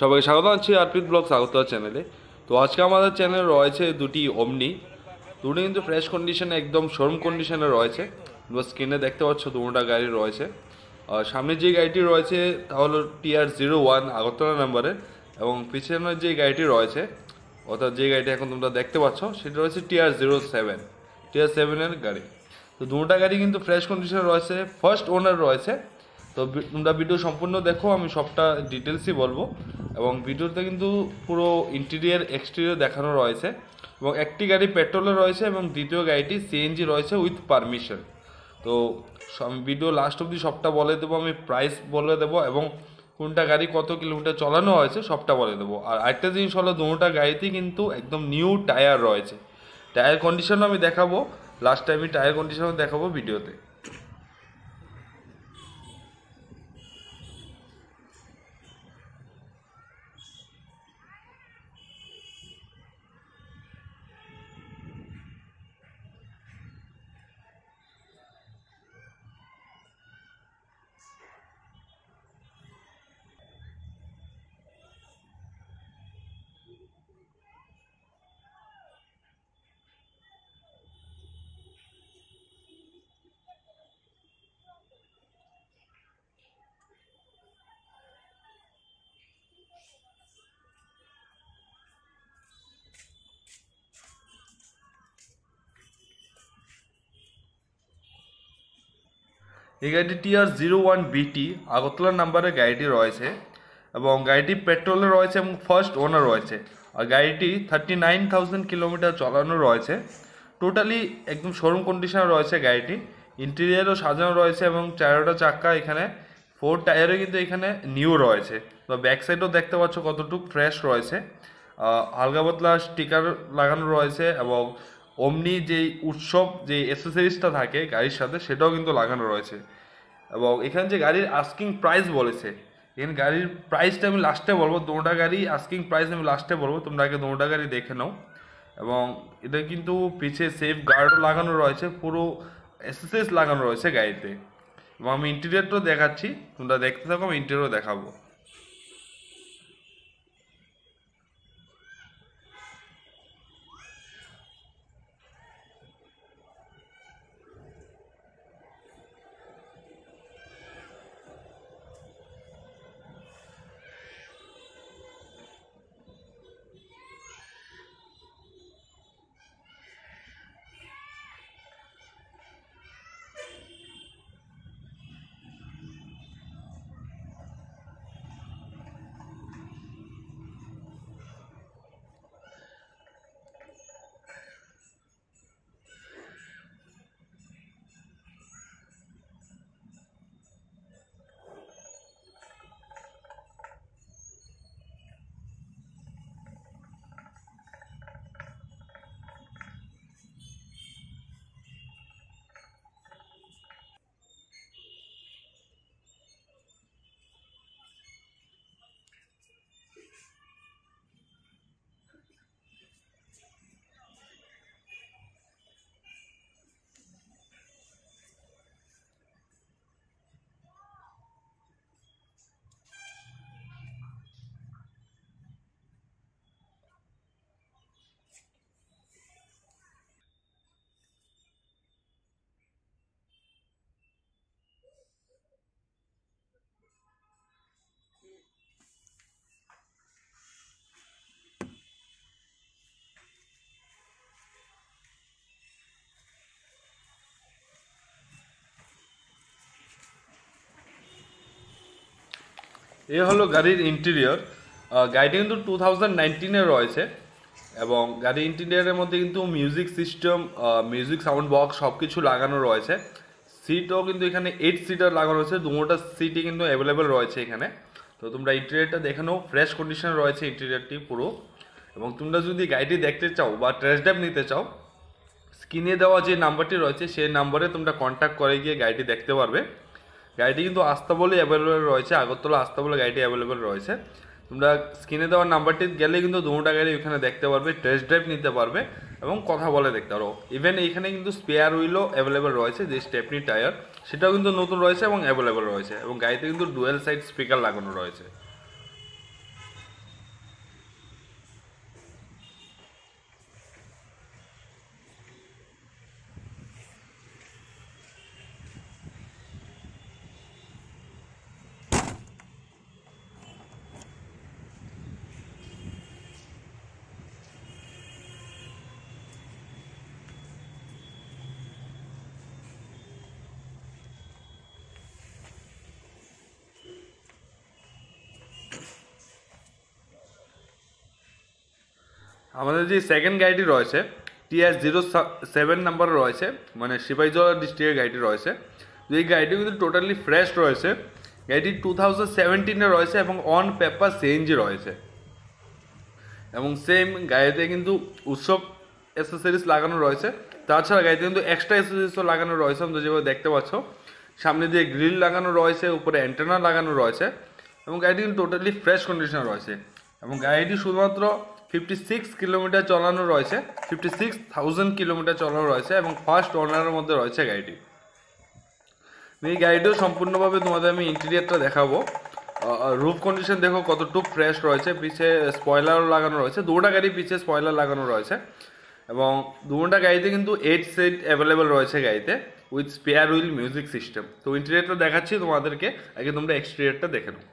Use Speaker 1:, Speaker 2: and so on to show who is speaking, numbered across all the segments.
Speaker 1: সবাইকে স্বাগত জানাচ্ছি আরপিত ব্লগস আগরতলা চ্যানেলে। তো আজকে আমাদের চ্যানেলে রয়েছে দুটি ওমনি, দুটো কিন্তু ফ্রেশ কন্ডিশনে একদম শোরুম কন্ডিশনে রয়েছে। তোমরা স্ক্রিনে দেখতে পাচ্ছ দুটা গাড়ি রয়েছে। আর সামনে যে গাড়িটি রয়েছে তা হলো TR01 আগরতলা নাম্বারের, এবং পিছনের যে গাড়িটি রয়েছে অর্থাৎ যে গাড়িটি এখন তোমরা দেখতে পাচ্ছ সেটা রয়েছে TR7 এর গাড়ি। তো দুটা গাড়ি কিন্তু ফ্রেশ কন্ডিশনে রয়েছে, ফার্স্ট ওনার রয়েছে। তো তোমরা ভিডিও সম্পূর্ণ দেখো, আমি সবটা ডিটেলসই বলবো। এবং ভিডিওতে কিন্তু পুরো ইন্টেরিয়ার এক্সটেরিয়র দেখানো রয়েছে। এবং একটি গাড়ি পেট্রোলে রয়েছে এবং দ্বিতীয় গাড়িটি সিএনজি রয়েছে উইথ পারমিশন। তো আমি ভিডিও লাস্ট অবধি সবটা বলে দেবো, আমি প্রাইস বলে দেবো এবং কোনটা গাড়ি কত কিলোমিটার চালানো হয়েছে সবটা বলে দেবো। আর আরেকটা জিনিস হলো দুটা গাড়িতেই কিন্তু একদম নিউ টায়ার রয়েছে। টায়ার কন্ডিশনও আমি দেখাবো, লাস্ট টাইমে টায়ার কন্ডিশনও দেখাবো ভিডিওতে। এই গাড়িটি TR01BT আগরতলা নাম্বারের গাড়িটি রয়েছে এবং গাড়িটি পেট্রোলে রয়েছে এবং ফার্স্ট ওনার রয়েছে। আর গাড়িটি 39,000 কিলোমিটার চালানো রয়েছে। টোটালি একদম শোরুম কন্ডিশনে রয়েছে গাড়িটি। ইন্টেরিয়ারও সাজানো রয়েছে এবং চারোটা চাক্কা এখানে, 4 টায়ারও কিন্তু এখানে নিউ রয়েছে। তো ব্যাক সাইডও দেখতে পাচ্ছ কতটুকু ফ্রেশ রয়েছে। হালকা পাতলা স্টিকার লাগানো রয়েছে এবং অমনি যেই উৎসব যে অ্যাসেসরিজটা থাকে গাড়ির সাথে সেটাও কিন্তু লাগানো রয়েছে। এবং এখানে যে গাড়ির আস্কিং প্রাইস বলেছে, এখানে গাড়ির প্রাইসটা আমি লাস্টে বলবো। দুটা গাড়ি আস্কিং প্রাইস আমি লাস্টে বলবো, তোমরা আগে দুটা গাড়ি দেখে নাও। এবং এটা কিন্তু পিছে সেফ গার্ডও লাগানো রয়েছে, পুরো অ্যাসেসরিজ লাগানো রয়েছে গাড়িতে। এবং আমি ইন্টেরিয়রটাও দেখাচ্ছি, তোমরা দেখতে থাকো, আমি ইন্টেরিয়রও দেখাবো। এ হলো গাড়ির ইন্টেরিয়র। গাড়িটি কিন্তু 2019-এ রয়েছে এবং গাড়ির ইন্টেরিয়রের মধ্যে কিন্তু music system, music sound box সব কিছু লাগানো রয়েছে। সিটও কিন্তু এখানে 8 সিটার লাগানো রয়েছে, দুটো সিটই কিন্তু অ্যাভেলেবেল রয়েছে এখানে। তো তোমরা ইন্টেরিয়রটা দেখে নাও, ফ্রেশ কন্ডিশনে রয়েছে ইন্টেরিয়রটি পুরো। এবং তোমরা যদি গাড়িটি দেখতে চাও বা টেস্ট ড্রাইভ নিতে চাও, স্ক্রিনে দেওয়া যে নাম্বারটি রয়েছে সেই নাম্বারে তোমরা কন্ট্যাক্ট করে গিয়ে গাড়িটি দেখতে পারবে। গাড়িটি কিন্তু আস্তাবলে অ্যাভেলেবেল রয়েছে, আগরতলা আস্তাবলে গাড়িটি অ্যাভেলেবেল রয়েছে। তোমরা স্ক্রিনে দেওয়ার নাম্বারটি গেলে কিন্তু দুটা গাড়ি ওখানে দেখতে পারবে, টেস্ট ড্রাইভ নিতে পারবে এবং কথা বলে দেখতে পারো। ইভেন এইখানে কিন্তু স্পেয়ার হুইলও অ্যাভেলেবেল রয়েছে, যে স্টেপনি টায়ার সেটাও কিন্তু নতুন রয়েছে এবং অ্যাভেলেবেল রয়েছে। এবং গাড়িতে কিন্তু ডুয়েল সাইড স্পিকার লাগানো রয়েছে। আমাদের যে সেকেন্ড গাড়িটি রয়েছে TR07 নাম্বার রয়েছে, মানে সিপাহীজলা ডিস্ট্রিক্টের গাড়িটি রয়েছে। এই গাড়িটি কিন্তু টোটালি ফ্রেশ রয়েছে। গাড়িটি 2017 রয়েছে এবং অন পেপার সিএনজি রয়েছে, এবং সেম গাড়িতে কিন্তু উৎসব অ্যাসেসরিজ লাগানো রয়েছে। তাছাড়া গাড়িতে কিন্তু এক্সট্রা অ্যাসেসরিজও লাগানো রয়েছে, তোমরা যেভাবে দেখতে পাচ্ছ। সামনে দিয়ে গ্রিল লাগানো রয়েছে, উপরে অ্যান্টেনা লাগানো রয়েছে, এবং গাড়িটি কিন্তু টোটালি ফ্রেশ কন্ডিশনে রয়েছে। এবং গাড়িটি শুধুমাত্র 56 কিলোমিটার চালানো রয়েছে, 56,000 কিলোমিটার চালানো রয়েছে, এবং ফার্স্ট ওনারের মধ্যে রয়েছে গাড়িটি। এই গাড়িটিও সম্পূর্ণভাবে তোমাদের আমি ইন্টেরিয়রটা দেখাবো। রুফ কন্ডিশন দেখো কতটুকু ফ্রেশ রয়েছে, পিছে স্পয়লারও লাগানো রয়েছে, দুটা গাড়ি পিছে স্পয়লার লাগানো রয়েছে, এবং দুটা গাড়িতে কিন্তু 8 সিট অ্যাভেলেবেল রয়েছে গাড়িতে, with spare wheel music system. তো ইন্টেরিয়রটা দেখাচ্ছি তোমাদেরকে, আগে তোমরা এক্সটেরিয়রটা দেখে নাও।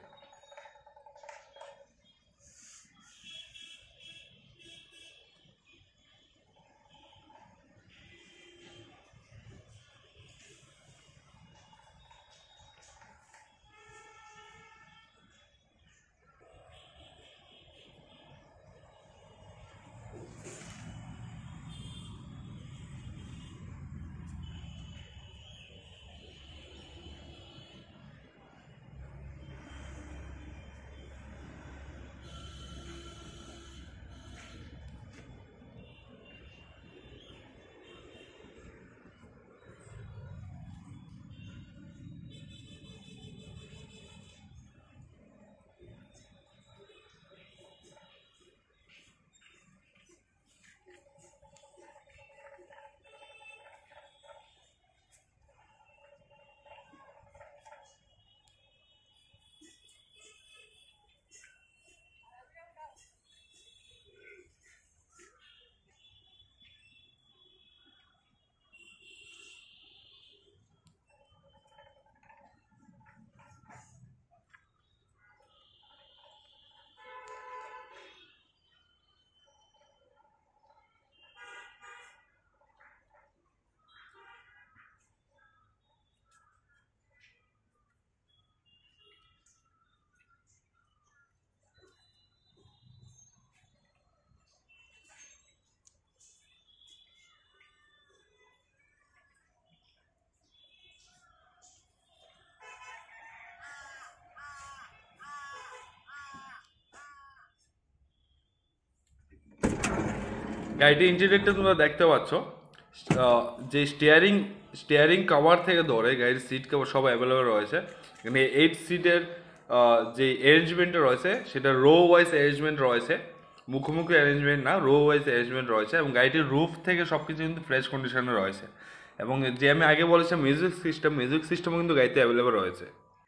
Speaker 1: গাড়িটির ইন্টেরিয়রটা তোমরা দেখতে পাচ্ছ, যে স্টিয়ারিং কভার থেকে ধরে গাড়ির সিট কভার সব অ্যাভেলেবেল রয়েছে। এখানে 8 সিটের যে অ্যারেঞ্জমেন্টটা রয়েছে সেটা রো ওয়াইজ অ্যারেঞ্জমেন্ট রয়েছে, মুখোমুখি অ্যারেঞ্জমেন্ট না, রো ওয়াইজ অ্যারেঞ্জমেন্ট রয়েছে, এবং গাড়িটির রুফ থেকে সব কিছু কিন্তু ফ্রেশ কন্ডিশনে রয়েছে। এবং যে আমি আগে বলেছি মিউজিক সিস্টেমও কিন্তু গাড়িতে অ্যাভেলেবেল রয়েছে।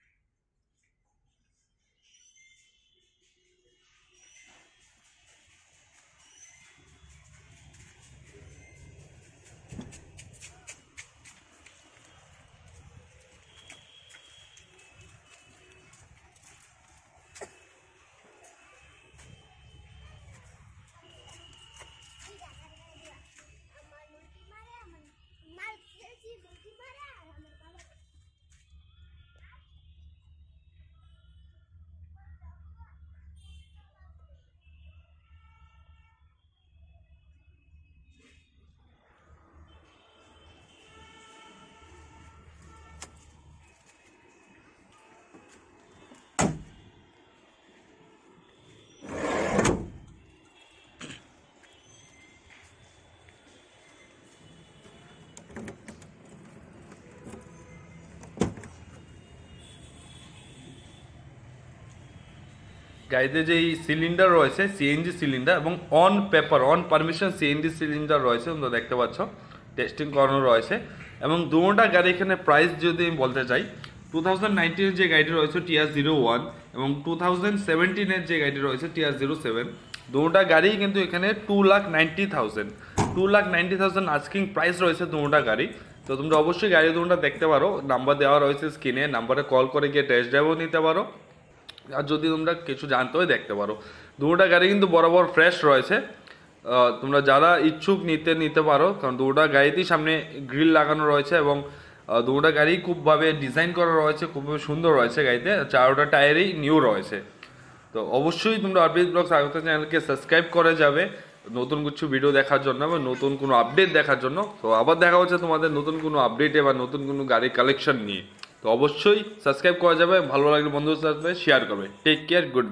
Speaker 1: গাড়িতে যেই সিলিন্ডার রয়েছে সিএনজি সিলিন্ডার, এবং on paper on permission CNG cylinder রয়েছে, তোমরা দেখতে পাচ্ছ টেস্টিং করানো রয়েছে। এবং দুটা গাড়ি এখানে প্রাইস যদি আমি বলতে চাই, 2019-এর যে গাড়িটি রয়েছে TR01 এবং 2017-এর যে গাড়িটি রয়েছে TR07, দুটা গাড়ি কিন্তু এখানে 2,90,000 আস্কিং প্রাইস রয়েছে দুটা গাড়ি। তো তোমরা অবশ্যই গাড়ি দুটা দেখতে পারো, নাম্বার দেওয়া রয়েছে স্ক্রিনে, নাম্বারে কল করে গিয়ে টেস্ট ড্রাইভও নিতে পারো, আর যদি তোমরা কিছু জানতে হয় দেখতে পারো। দুটা গাড়ি কিন্তু বরাবর ফ্রেশ রয়েছে, তোমরা যারা ইচ্ছুক নিতে পারো, কারণ দুটা গাড়িতেই সামনে গ্রিল লাগানো রয়েছে, এবং দুটা গাড়ি খুবভাবে ডিজাইন করা রয়েছে, খুবভাবে সুন্দর রয়েছে গাড়িতে, চারটা টায়ারই নিউ রয়েছে। তো অবশ্যই তোমরা আরবিএস ব্লগস স্বাগত চ্যানেলকে সাবস্ক্রাইব করে যাবে, নতুন কিছু ভিডিও দেখার জন্য বা নতুন কোনো আপডেট দেখার জন্য। তো আবার দেখা হচ্ছে তোমাদের নতুন কোনো আপডেটে বা নতুন কোনো গাড়ির কালেকশন নিয়ে। তো অবশ্যই সাবস্ক্রাইব করা যাবে, ভালো লাগলে বন্ধুদের সাথে শেয়ার করবে। Take care, good.